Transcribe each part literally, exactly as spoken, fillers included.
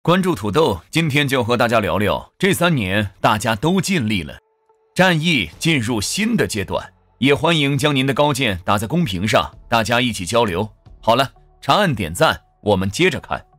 关注土豆，今天就和大家聊聊这三年大家都尽力了，战役进入新的阶段，也欢迎将您的高见打在公屏上，大家一起交流。好了，长按点赞，我们接着看。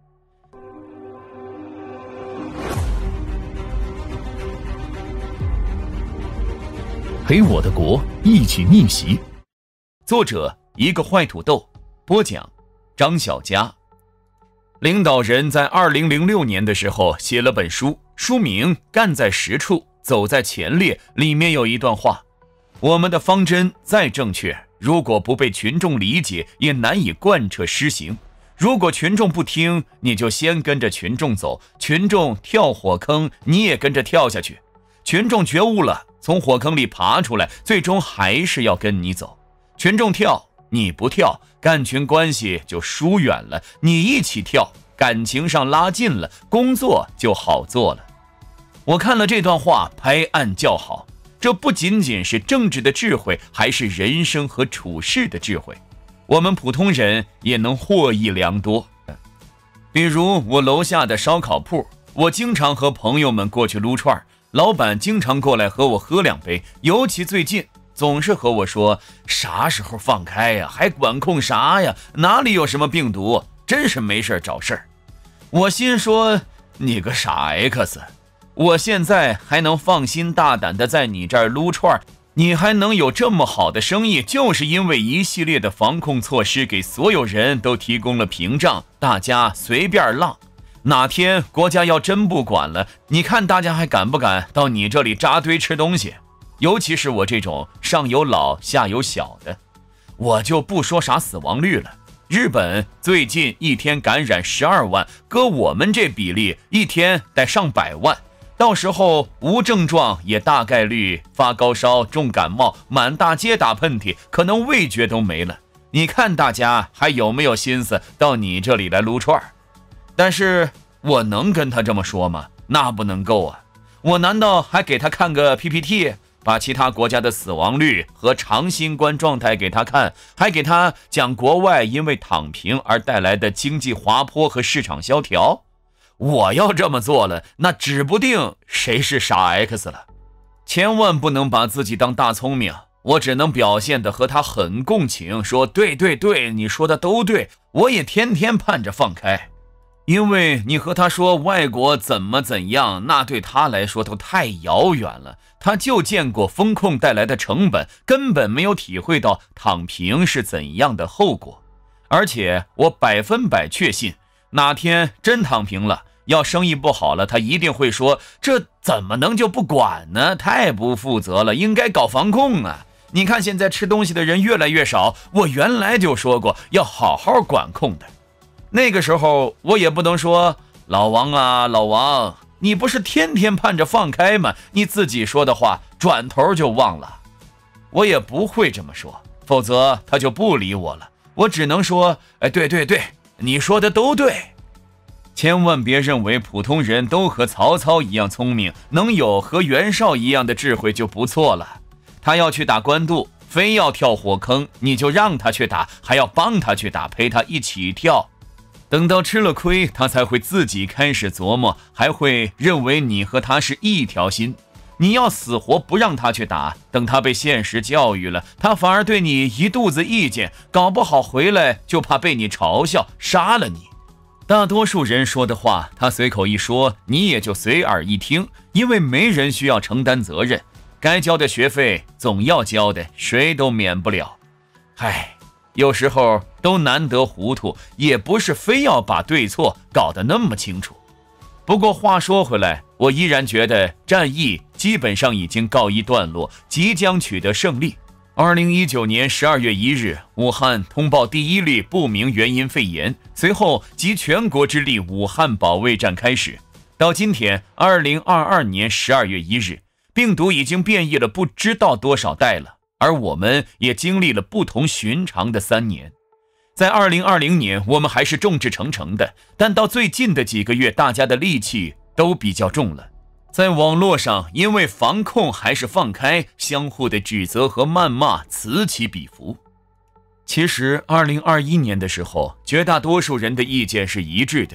陪我的国一起逆袭，作者一个坏土豆，播讲张小佳。领导人在二零零六年的时候写了本书，书名《干在实处，走在前列》，里面有一段话：我们的方针再正确，如果不被群众理解，也难以贯彻施行。如果群众不听，你就先跟着群众走，群众跳火坑，你也跟着跳下去。群众觉悟了，从火坑里爬出来，最终还是要跟你走。群众跳，你不跳，干群关系就疏远了，你一起跳，感情上拉近了，工作就好做了。我看了这段话，拍案叫好。这不仅仅是政治的智慧，还是人生和处事的智慧，我们普通人也能获益良多。比如我楼下的烧烤铺，我经常和朋友们过去撸串，老板经常过来和我喝两杯，尤其最近总是和我说，啥时候放开呀？还管控啥呀？哪里有什么病毒？真是没事找事儿。我心说，你个傻 X， 我现在还能放心大胆的在你这儿撸串，你还能有这么好的生意，就是因为一系列的防控措施给所有人都提供了屏障，大家随便浪。哪天国家要真不管了，你看大家还敢不敢到你这里扎堆吃东西？尤其是我这种上有老下有小的，我就不说啥死亡率了。日本最近一天感染十二万，搁我们这比例一天得上百万，到时候无症状也大概率发高烧、重感冒，满大街打喷嚏，可能味觉都没了。你看大家还有没有心思到你这里来撸串？但是我能跟他这么说吗？那不能够啊！我难道还给他看个 P P T， 把其他国家的死亡率和长新冠状态给他看，还给他讲国外因为躺平而带来的经济滑坡和市场萧条？我要这么做了，那指不定谁是傻 X 了。千万不能把自己当大聪明，我只能表现得和他很共情，说对对对，你说的都对，我也天天盼着放开。因为你和他说外国怎么怎样，那对他来说都太遥远了，他就见过风控带来的成本，根本没有体会到躺平是怎样的后果。而且我百分百确信，哪天真躺平了，要生意不好了，他一定会说，这怎么能就不管呢？太不负责了，应该搞防控啊！你看现在吃东西的人越来越少，我原来就说过要好好管控的。那个时候我也不能说，老王啊老王，你不是天天盼着放开吗？你自己说的话转头就忘了。我也不会这么说，否则他就不理我了。我只能说，哎，对对对，你说的都对。千万别认为普通人都和曹操一样聪明，能有和袁绍一样的智慧就不错了。他要去打官渡，非要跳火坑，你就让他去打，还要帮他去打，陪他一起跳。等到吃了亏，他才会自己开始琢磨，还会认为你和他是一条心。你要死活不让他去打，等他被现实教育了，他反而对你一肚子意见，搞不好回来就怕被你嘲笑，杀了你。大多数人说的话，他随口一说，你也就随耳一听，因为没人需要承担责任，该交的学费总要交的，谁都免不了。唉，有时候都难得糊涂，也不是非要把对错搞得那么清楚。不过话说回来，我依然觉得战役基本上已经告一段落，即将取得胜利。二零一九年十二月一日，武汉通报第一例不明原因肺炎，随后集全国之力，武汉保卫战开始。到今天二零二二年十二月一日，病毒已经变异了不知道多少代了，而我们也经历了不同寻常的三年。在二零二零年，我们还是众志成城的，但到最近的几个月，大家的戾气都比较重了。在网络上，因为防控还是放开，相互的指责和谩骂此起彼伏。其实二零二一年的时候，绝大多数人的意见是一致的，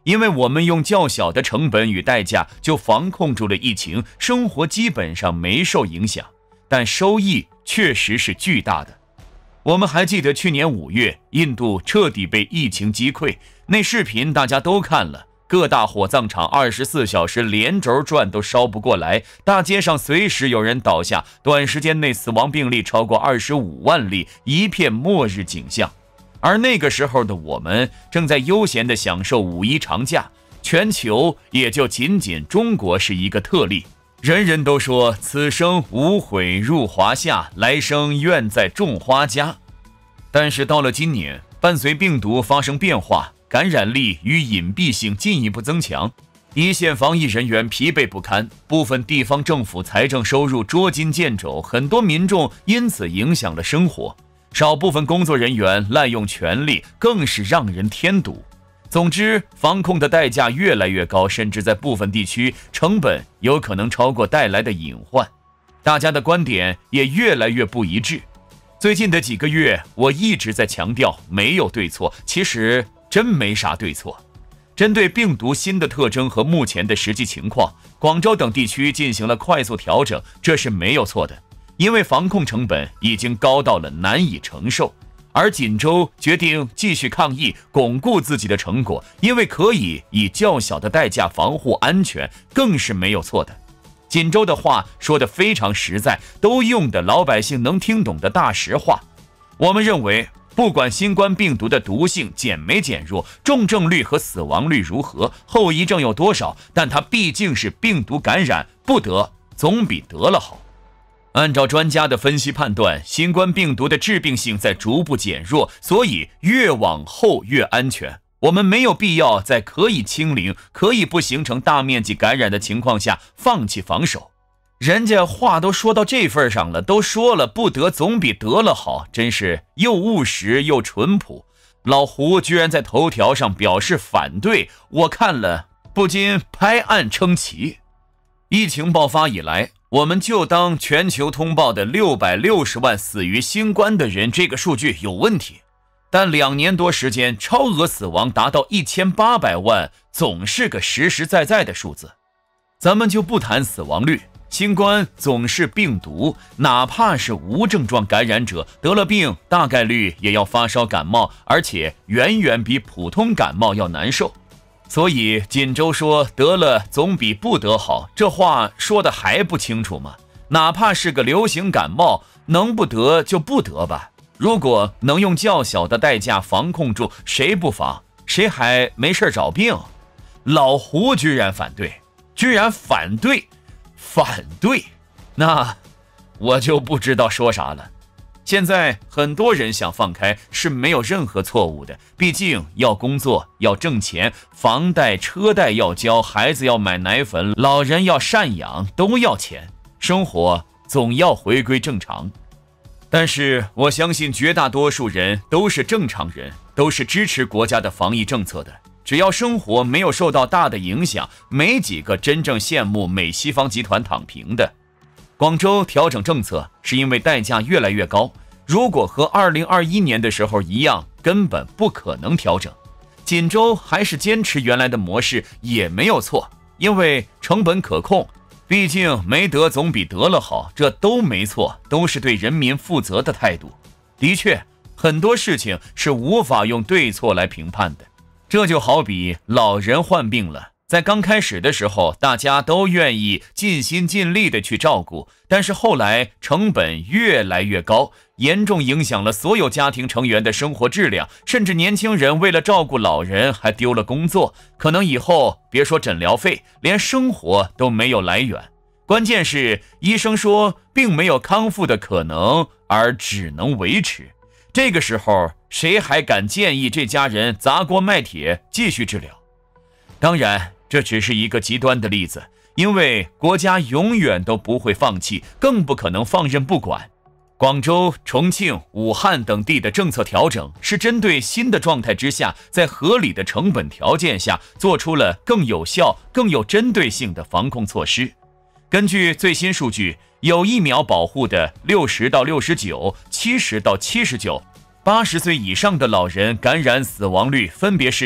因为我们用较小的成本与代价就防控住了疫情，生活基本上没受影响，但收益确实是巨大的。我们还记得去年五月，印度彻底被疫情击溃，那视频大家都看了，各大火葬场二十四小时连轴转都烧不过来，大街上随时有人倒下，短时间内死亡病例超过二十五万例，一片末日景象。而那个时候的我们正在悠闲地享受五一长假，全球也就仅仅中国是一个特例。人人都说此生无悔入华夏，来生愿在种花家。但是到了今年，伴随病毒发生变化，感染力与隐蔽性进一步增强，一线防疫人员疲惫不堪，部分地方政府财政收入捉襟见肘，很多民众因此影响了生活。少部分工作人员滥用权力，更是让人添堵。总之，防控的代价越来越高，甚至在部分地区，成本有可能超过带来的隐患。大家的观点也越来越不一致。最近的几个月，我一直在强调没有对错，其实真没啥对错。针对病毒新的特征和目前的实际情况，广州等地区进行了快速调整，这是没有错的。因为防控成本已经高到了难以承受，而锦州决定继续抗疫，巩固自己的成果，因为可以以较小的代价防护安全，更是没有错的。锦州的话说得非常实在，都用的老百姓能听懂的大实话。我们认为，不管新冠病毒的毒性减没减弱，重症率和死亡率如何，后遗症有多少，但它毕竟是病毒感染，不得总比得了好。按照专家的分析判断，新冠病毒的致病性在逐步减弱，所以越往后越安全。我们没有必要在可以清零、可以不形成大面积感染的情况下放弃防守。人家话都说到这份上了，都说了不得总比得了好，真是又务实又淳朴。老胡居然在头条上表示反对，我看了不禁拍案称奇。疫情爆发以来，我们就当全球通报的六百六十万死于新冠的人这个数据有问题，但两年多时间超额死亡达到一千八百万，总是个实实在在的数字。咱们就不谈死亡率，新冠总是病毒，哪怕是无症状感染者得了病，大概率也要发烧感冒，而且远远比普通感冒要难受。所以锦州说得了总比不得好，这话说的还不清楚吗？哪怕是个流行感冒，能不得就不得吧。如果能用较小的代价防控住，谁不防？谁还没事找病？老胡居然反对，居然反对，反对，那我就不知道说啥了。现在很多人想放开是没有任何错误的，毕竟要工作，要挣钱，房贷车贷要交，孩子要买奶粉，老人要赡养，都要钱，生活总要回归正常。但是我相信绝大多数人都是正常人，都是支持国家的防疫政策的，只要生活没有受到大的影响，没几个真正羡慕美西方集团躺平的。广州调整政策是因为代价越来越高，如果和二零二一年的时候一样，根本不可能调整。锦州还是坚持原来的模式也没有错，因为成本可控，毕竟没得总比得了好，这都没错，都是对人民负责的态度。的确，很多事情是无法用对错来评判的，这就好比老人患病了，在刚开始的时候，大家都愿意尽心尽力的去照顾，但是后来成本越来越高，严重影响了所有家庭成员的生活质量，甚至年轻人为了照顾老人还丢了工作，可能以后别说诊疗费，连生活都没有来源。关键是医生说并没有康复的可能，而只能维持。这个时候谁还敢建议这家人砸锅卖铁继续治疗？当然这只是一个极端的例子，因为国家永远都不会放弃，更不可能放任不管。广州、重庆、武汉等地的政策调整是针对新的状态之下，在合理的成本条件下做出了更有效、更有针对性的防控措施。根据最新数据，有疫苗保护的六十到六十九、七十到七十九、八十岁以上的老人感染死亡率分别是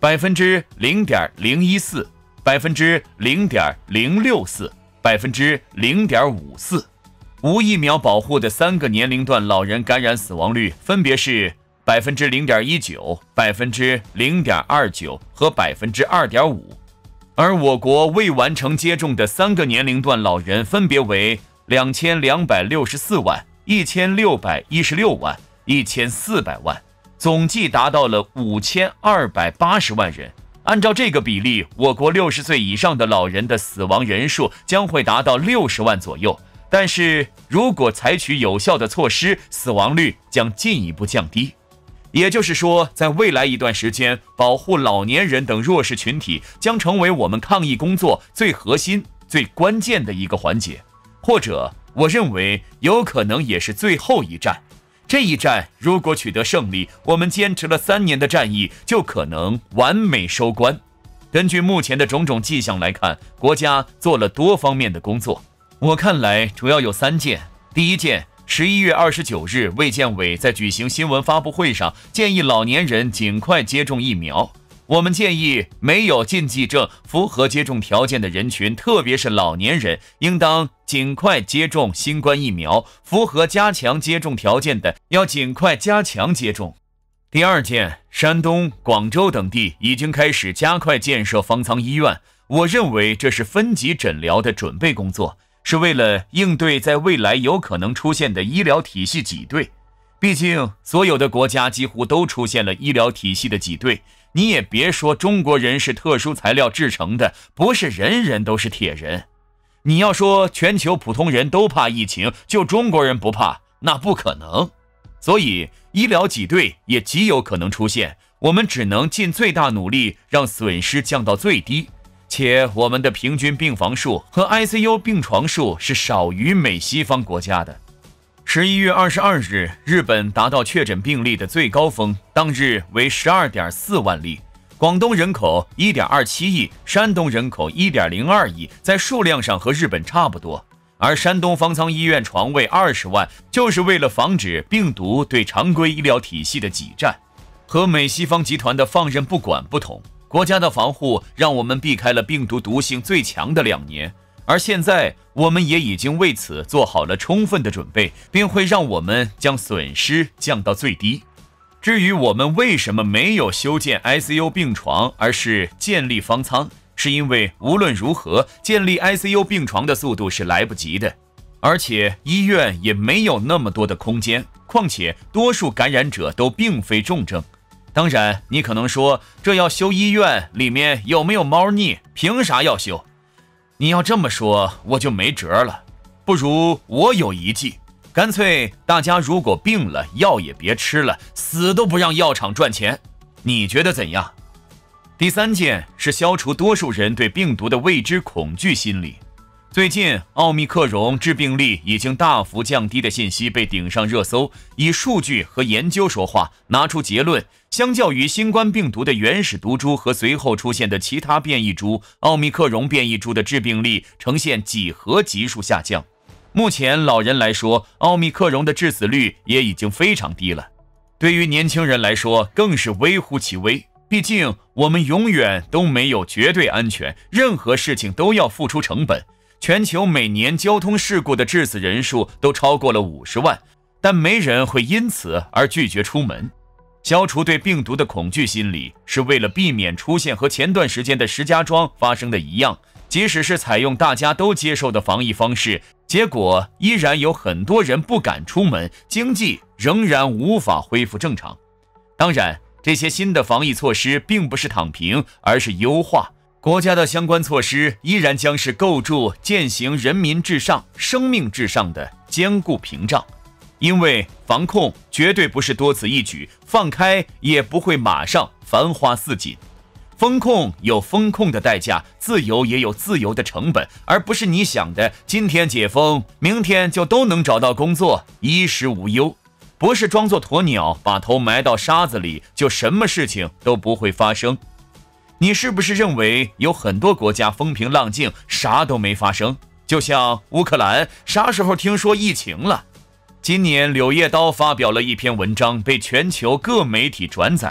百分之零点零一四，百分之零点零六四，百分之零点五四。无疫苗保护的三个年龄段老人感染死亡率分别是百分之零点一九、百分之零点二九和百分之二点五。而我国未完成接种的三个年龄段老人分别为两千两百六十四万、一千六百一十六万、一千四百万，总计达到了五千二百八十万人。按照这个比例，我国六十岁以上的老人的死亡人数将会达到六十万左右。但是如果采取有效的措施，死亡率将进一步降低。也就是说，在未来一段时间，保护老年人等弱势群体将成为我们抗疫工作最核心、最关键的一个环节，或者我认为有可能也是最后一战。这一战如果取得胜利，我们坚持了三年的战役就可能完美收官。根据目前的种种迹象来看，国家做了多方面的工作。我看来主要有三件。第一件，十一月二十九日，卫健委在举行新闻发布会上建议老年人尽快接种疫苗。我们建议没有禁忌症、符合接种条件的人群，特别是老年人，应当尽快接种新冠疫苗，符合加强接种条件的要尽快加强接种。第二件，山东、广州等地已经开始加快建设方舱医院，我认为这是分级诊疗的准备工作，是为了应对在未来有可能出现的医疗体系挤兑。毕竟所有的国家几乎都出现了医疗体系的挤兑，你也别说中国人是特殊材料制成的，不是人人都是铁人。你要说全球普通人都怕疫情，就中国人不怕，那不可能。所以医疗挤兑也极有可能出现，我们只能尽最大努力让损失降到最低。且我们的平均病房数和 I C U 病床数是少于美西方国家的。十一月二十二日，日本达到确诊病例的最高峰，当日为 十二点四万例。广东人口 一点二七亿，山东人口 一点零二亿，在数量上和日本差不多。而山东方舱医院床位二十万，就是为了防止病毒对常规医疗体系的挤占。和美西方集团的放任不管不同，国家的防护让我们避开了病毒毒性最强的两年，而现在我们也已经为此做好了充分的准备，并会让我们将损失降到最低。至于我们为什么没有修建 I C U 病床，而是建立方舱，是因为无论如何，建立 I C U 病床的速度是来不及的，而且医院也没有那么多的空间，况且多数感染者都并非重症。当然，你可能说，这要修医院，里面有没有猫腻？凭啥要修？你要这么说，我就没辙了。不如我有一计，干脆大家如果病了，药也别吃了，死都不让药厂赚钱。你觉得怎样？第三件是消除多数人对病毒的未知恐惧心理。最近，奥密克戎致病力已经大幅降低的信息被顶上热搜，以数据和研究说话，拿出结论。相较于新冠病毒的原始毒株和随后出现的其他变异株，奥密克戎变异株的致病力呈现几何级数下降。目前老人来说，奥密克戎的致死率也已经非常低了。对于年轻人来说，更是微乎其微。毕竟我们永远都没有绝对安全，任何事情都要付出成本。全球每年交通事故的致死人数都超过了五十万，但没人会因此而拒绝出门。消除对病毒的恐惧心理，是为了避免出现和前段时间的石家庄发生的一样，即使是采用大家都接受的防疫方式，结果依然有很多人不敢出门，经济仍然无法恢复正常。当然，这些新的防疫措施并不是躺平，而是优化。国家的相关措施依然将是构筑践行人民至上、生命至上的坚固屏障。因为防控绝对不是多此一举，放开也不会马上繁花似锦。风控有风控的代价，自由也有自由的成本，而不是你想的今天解封，明天就都能找到工作，衣食无忧。不是装作鸵鸟，把头埋到沙子里，就什么事情都不会发生。你是不是认为有很多国家风平浪静，啥都没发生？就像乌克兰，啥时候听说疫情了？今年《柳叶刀》发表了一篇文章，被全球各媒体转载。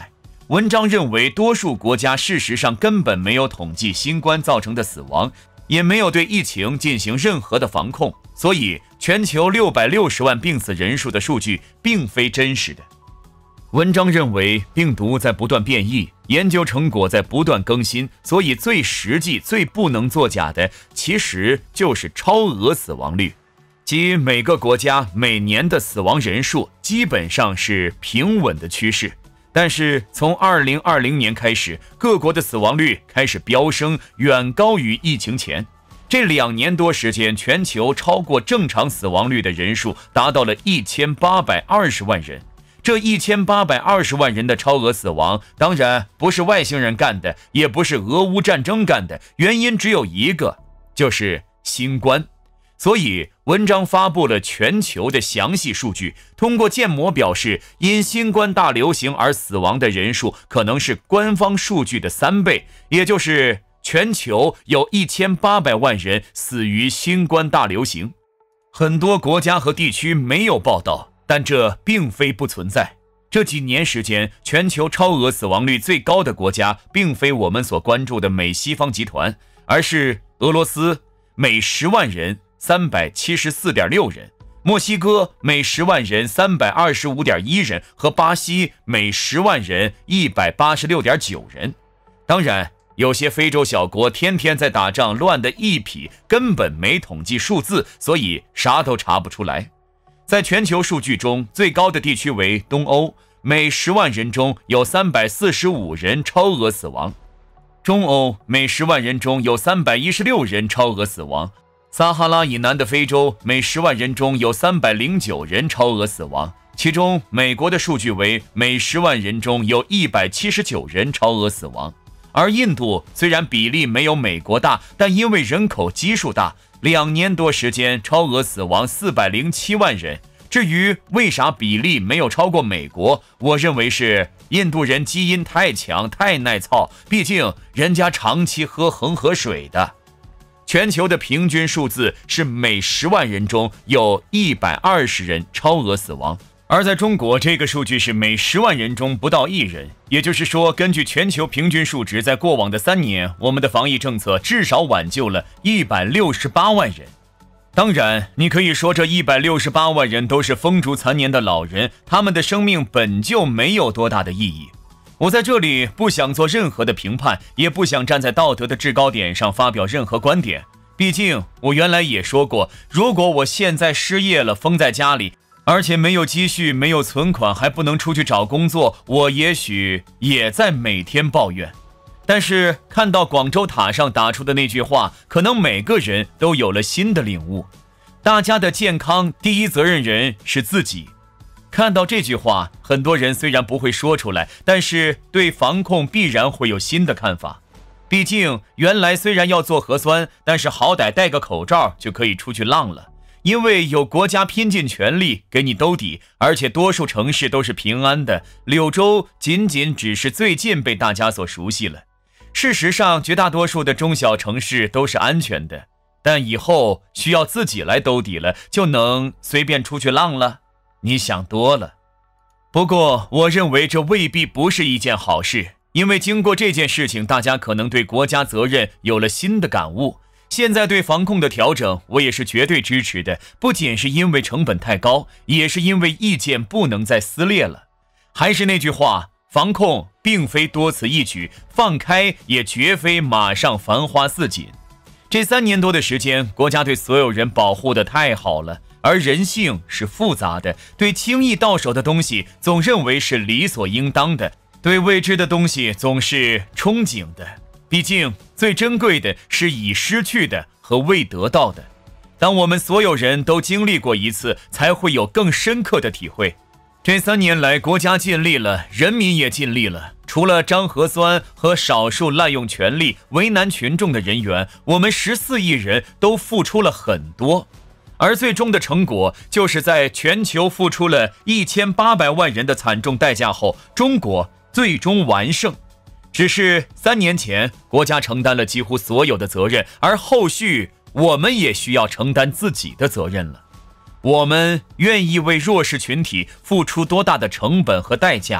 文章认为，多数国家事实上根本没有统计新冠造成的死亡，也没有对疫情进行任何的防控，所以全球六百六十万病死人数的数据并非真实的。文章认为，病毒在不断变异，研究成果在不断更新，所以最实际、最不能作假的，其实就是超额死亡率，即每个国家每年的死亡人数基本上是平稳的趋势。但是从二零二零年开始，各国的死亡率开始飙升，远高于疫情前。这两年多时间，全球超过正常死亡率的人数达到了一千八百二十万人。这一千八百二十万人的超额死亡，当然不是外星人干的，也不是俄乌战争干的，原因只有一个，就是新冠。所以文章发布了全球的详细数据，通过建模表示，因新冠大流行而死亡的人数可能是官方数据的三倍，也就是全球有一千八百万人死于新冠大流行。很多国家和地区没有报道，但这并非不存在。这几年时间，全球超额死亡率最高的国家并非我们所关注的美西方集团，而是俄罗斯，每十万人三百七十四点六人，墨西哥每十万人三百二十五点一人，和巴西每十万人一百八十六点九人。当然，有些非洲小国天天在打仗，乱得一匹，根本没统计数字，所以啥都查不出来。在全球数据中，最高的地区为东欧，每十万人中有三百四十五人超额死亡；中欧每十万人中有三百一十六人超额死亡；撒哈拉以南的非洲每十万人中有三百零九人超额死亡，其中美国的数据为每十万人中有一百七十九人超额死亡。而印度虽然比例没有美国大，但因为人口基数大，两年多时间超额死亡四百零七万人。至于为啥比例没有超过美国，我认为是印度人基因太强太耐操，毕竟人家长期喝恒河水的。全球的平均数字是每十万人中有一百二十人超额死亡，而在中国这个数据是每十万人中不到一人。也就是说，根据全球平均数值，在过往的三年，我们的防疫政策至少挽救了一百六十八万人。当然，你可以说这一百六十八万人都是风烛残年的老人，他们的生命本就没有多大的意义。我在这里不想做任何的评判，也不想站在道德的制高点上发表任何观点。毕竟我原来也说过，如果我现在失业了，封在家里，而且没有积蓄，没有存款，还不能出去找工作，我也许也在每天抱怨。但是看到广州塔上打出的那句话，可能每个人都有了新的领悟。大家的健康第一责任人是自己。看到这句话，很多人虽然不会说出来，但是对防控必然会有新的看法。毕竟原来虽然要做核酸，但是好歹戴个口罩就可以出去浪了，因为有国家拼尽全力给你兜底，而且多数城市都是平安的，柳州仅仅只是最近被大家所熟悉了。事实上，绝大多数的中小城市都是安全的，但以后需要自己来兜底了，就能随便出去浪了？你想多了。不过，我认为这未必不是一件好事，因为经过这件事情，大家可能对国家责任有了新的感悟。现在对防控的调整，我也是绝对支持的，不仅是因为成本太高，也是因为意见不能再撕裂了。还是那句话，防控并非多此一举，放开也绝非马上繁花似锦。这三年多的时间，国家对所有人保护得太好了，而人性是复杂的，对轻易到手的东西总认为是理所应当的，对未知的东西总是憧憬的。毕竟最珍贵的是已失去的和未得到的。当我们所有人都经历过一次，才会有更深刻的体会。这三年来，国家尽力了，人民也尽力了。除了张核酸和少数滥用权力、为难群众的人员，我们十四亿人都付出了很多。而最终的成果，就是在全球付出了一千八百万人的惨重代价后，中国最终完胜。只是三年前，国家承担了几乎所有的责任，而后续我们也需要承担自己的责任了。我们愿意为弱势群体付出多大的成本和代价？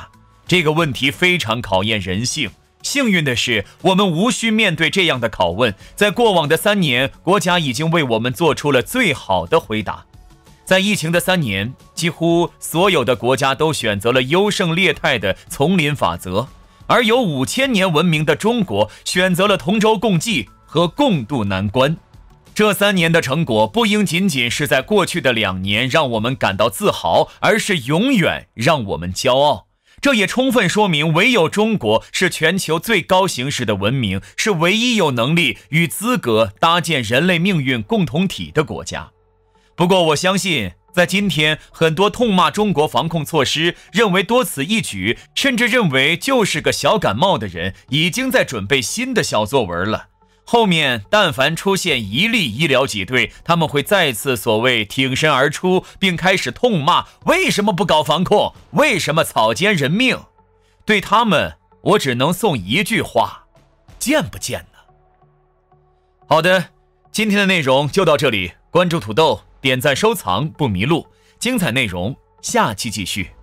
这个问题非常考验人性。幸运的是，我们无需面对这样的拷问，在过往的三年，国家已经为我们做出了最好的回答。在疫情的三年，几乎所有的国家都选择了优胜劣汰的丛林法则，而有五千年文明的中国选择了同舟共济和共度难关。这三年的成果不应仅仅是在过去的两年让我们感到自豪，而是永远让我们骄傲。这也充分说明，唯有中国是全球最高形势的文明，是唯一有能力与资格搭建人类命运共同体的国家。不过我相信，在今天，很多痛骂中国防控措施，认为多此一举，甚至认为就是个小感冒的人，已经在准备新的小作文了。后面但凡出现一例医疗挤兑，他们会再次所谓挺身而出，并开始痛骂为什么不搞防控，为什么草菅人命。对他们，我只能送一句话：见不见呢？好的，今天的内容就到这里，关注土豆，点赞收藏不迷路，精彩内容下期继续。